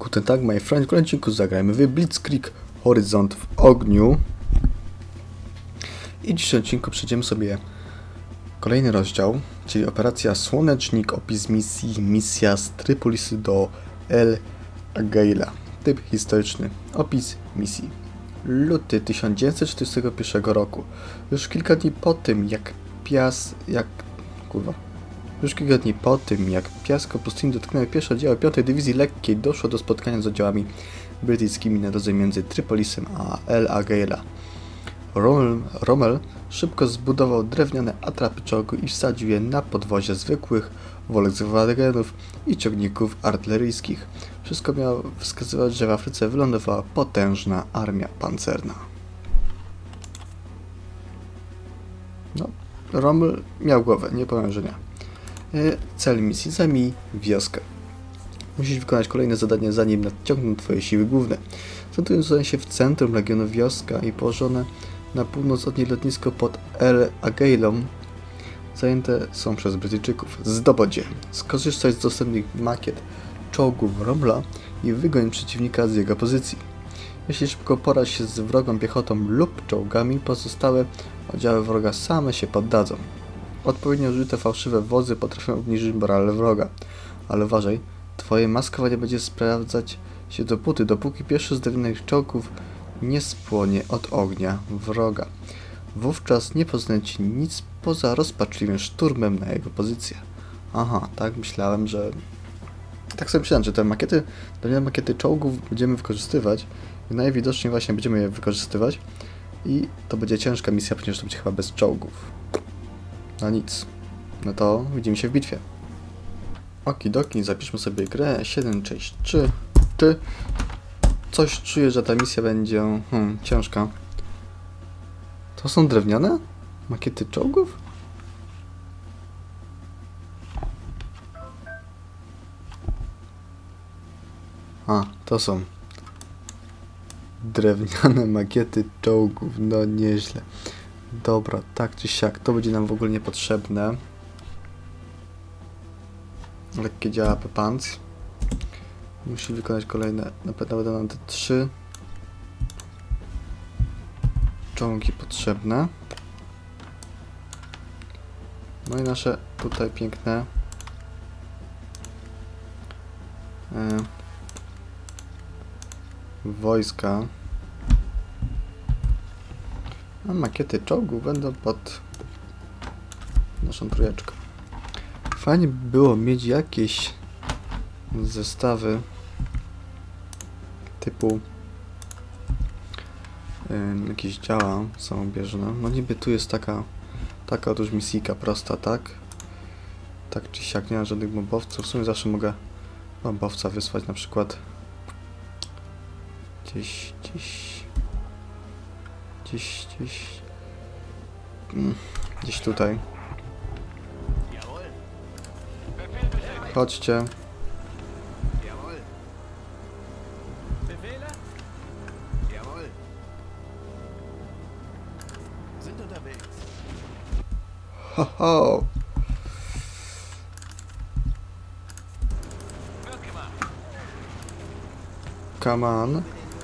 Guten Tag, my friend. W kolejnym odcinku zagrajmy w Blitzkrieg Horyzont w ogniu. I w dzisiejszym odcinku przejdziemy sobie kolejny rozdział, czyli operacja Słonecznik, opis misji, misja z Trypolisy do El Agheila. Typ historyczny, opis misji. Luty 1941 roku. Już kilka dni po tym, jak piasko pustyni dotknęły pierwsze oddziały 5. Dywizji Lekkiej, doszło do spotkania z oddziałami brytyjskimi na drodze między Trypolisem a El Agheila. Rommel szybko zbudował drewniane atrapy czołgu i wsadził je na podwozie zwykłych Volkswagenów i ciągników artyleryjskich. Wszystko miało wskazywać, że w Afryce wylądowała potężna armia pancerna. No, Rommel miał głowę, nie powiem, że nie. Cel misji: zajmij wioskę. Musisz wykonać kolejne zadanie, zanim nadciągną twoje siły główne. Znajdują się w centrum regionu wioska i położone na północ od niej lotnisko pod El Agheilą zajęte są przez Brytyjczyków. Zdobądź je. Skorzystaj z dostępnych makiet czołgów Rommela i wygoń przeciwnika z jego pozycji. Jeśli szybko poradź się z wrogą piechotą lub czołgami, pozostałe oddziały wroga same się poddadzą. Odpowiednio użyte fałszywe wozy potrafią obniżyć morale wroga. Ale uważaj, twoje maskowanie będzie sprawdzać się dopóki pierwszy z drewnianych czołgów nie spłonie od ognia wroga. Wówczas nie poznaje ci nic poza rozpaczliwym szturmem na jego pozycję. Aha, tak myślałem, że... Tak sobie myślałem, że te makiety, drewniane makiety czołgów będziemy wykorzystywać i najwidoczniej właśnie będziemy je wykorzystywać i to będzie ciężka misja, ponieważ to będzie chyba bez czołgów. No nic. No to widzimy się w bitwie. Okidoki, zapiszmy sobie grę 763. Coś czuję, że ta misja będzie ciężka. To są drewniane makiety czołgów? A, to są drewniane makiety czołgów. No nieźle. Dobra, tak czy siak, to będzie nam w ogóle niepotrzebne. Lekkie działa Pepanc. Musi wykonać kolejne, na pewno będą nam te 3 czołgi potrzebne. No i nasze tutaj piękne wojska. A makiety czołgów będą pod naszą trójeczką. Fajnie by było mieć jakieś zestawy typu jakieś działa samobieżne. No niby tu jest taka otóż misjka prosta, tak? Tak czy siak, nie ma żadnych mobowców. W sumie zawsze mogę mobowca wysłać na przykład gdzieś tutaj. Chodźcie. Ho, ho. Come on.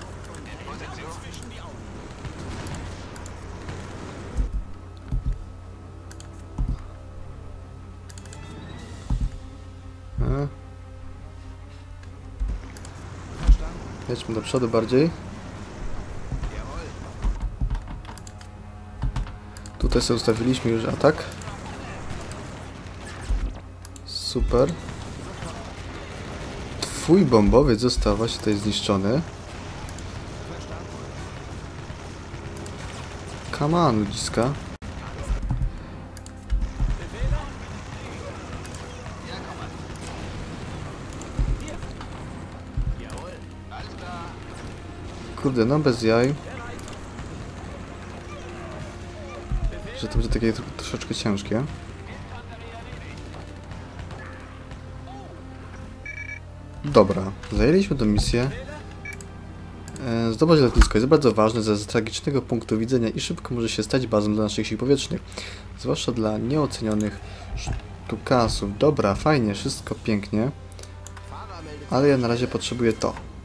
Jedźmy do przodu bardziej. Tutaj sobie ustawiliśmy już atak. Super. Twój bombowiec został właśnie tutaj zniszczony. Come on, ludziska. Kurde, no bez jaj. Że to będzie takie troszeczkę ciężkie. Dobra, zajęliśmy tę misję. Zdobyć lotnisko jest bardzo ważne ze strategicznego punktu widzenia i szybko może się stać bazą dla naszych sił powietrznych. Zwłaszcza dla nieocenionych sztukasów. Dobra, fajnie, wszystko pięknie. Ale ja na razie potrzebuję to.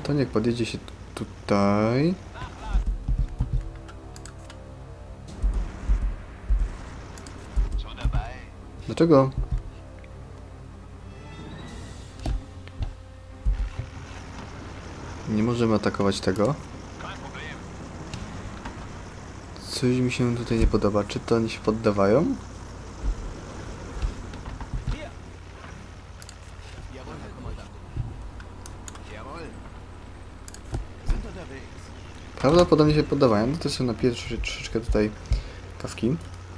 To niech podjedzie się tutaj. Dlaczego? Nie możemy atakować tego. Coś mi się tutaj nie podoba. Czy to oni się poddawają? Prawdopodobnie się poddawają. No to sobie napiję troszeczkę tutaj kawki.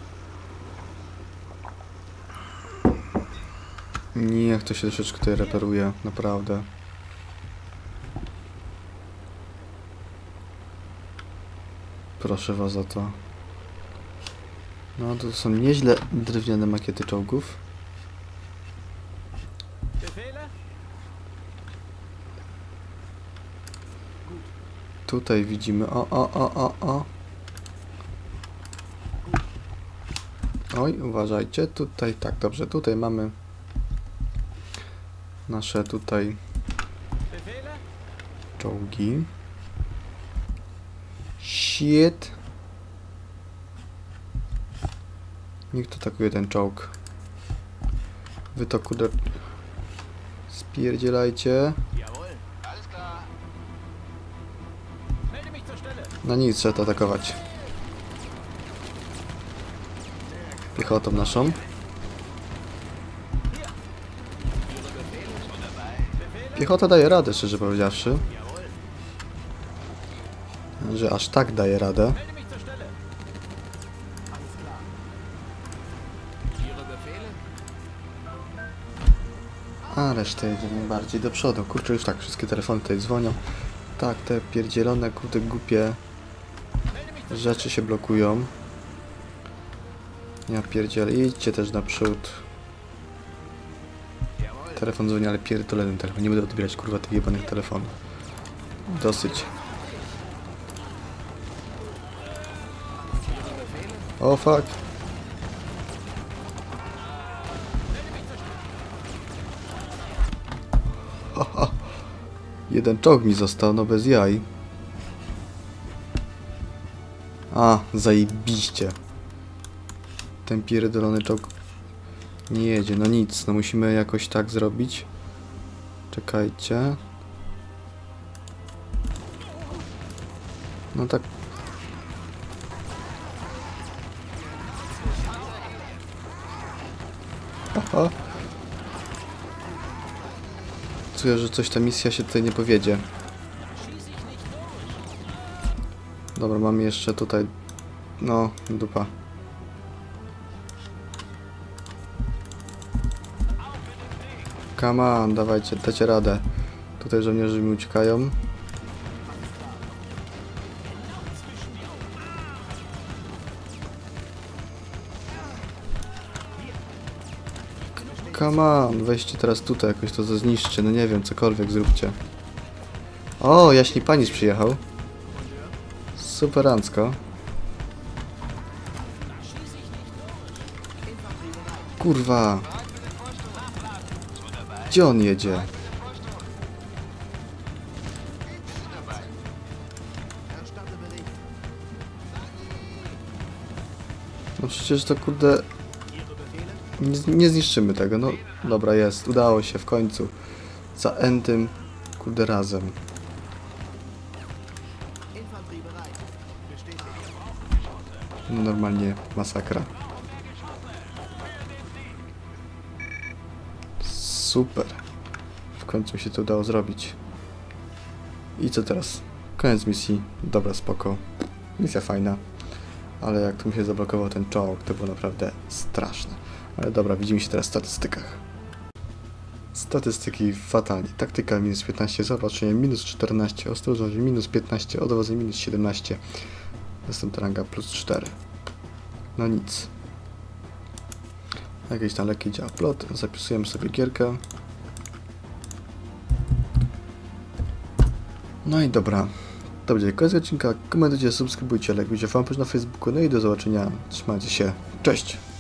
Niech to się troszeczkę tutaj reperuje. Naprawdę. Proszę was o to. No to są nieźle drewniane makiety czołgów. Tutaj widzimy... O. Oj, uważajcie. Tutaj, tak, dobrze. Tutaj mamy nasze tutaj czołgi. Shit. Niech to atakuje ten czołg. Wy to kurde... Spierdzielajcie. No nic, trzeba to atakować. Piechotą naszą. Piechota daje radę, szczerze powiedziawszy. Że aż tak daje radę. A resztę jedziemy bardziej do przodu. Kurczę, już tak, wszystkie telefony tutaj dzwonią. Tak, te pierdzielone, kurde, głupie rzeczy się blokują. Ja pierdzielę, idźcie też naprzód. Telefon dzwoni, ale pierdolę ten telefon. Nie będę odbierać, kurwa, tych jebanych telefonów. Dosyć. O, fuck. Haha. Jeden czołg mi został, no bez jaj. A, zajebiście. Ten pierdolony czołg nie jedzie, no nic, no musimy jakoś tak zrobić. Czekajcie. No tak. Aha. Czuję, że coś ta misja się tutaj nie powiedzie. Dobra, mamy jeszcze tutaj... No, dupa. Come on, dawajcie, dajcie radę. Tutaj żołnierze mi uciekają. Come on, weźcie teraz tutaj, jakoś to zniszczy, no nie wiem, cokolwiek zróbcie. O, jaśni panis przyjechał. Superancko. Kurwa. Gdzie on jedzie? No przecież to kurde... Nie zniszczymy tego, no dobra jest, udało się w końcu. Za entym, kurde razem. Normalnie masakra. Super. W końcu się to udało zrobić. I co teraz? Koniec misji. Dobra, spoko. Misja fajna. Ale jak tu mi się zablokował ten czołg, to było naprawdę straszne. Ale dobra, widzimy się teraz w statystykach. Statystyki fatalnie. Taktyka minus 15, zaopatrzenie minus 14, ostrożność minus 15, odwodzenie minus 17. Następna ranga plus 4. No nic. Jakiś tam lekki dział plot. Zapisujemy sobie gierkę. No i dobra. To będzie koniec odcinka. Komentujcie, subskrybujcie, lajkujcie fanpage na Facebooku. No i do zobaczenia. Trzymajcie się. Cześć!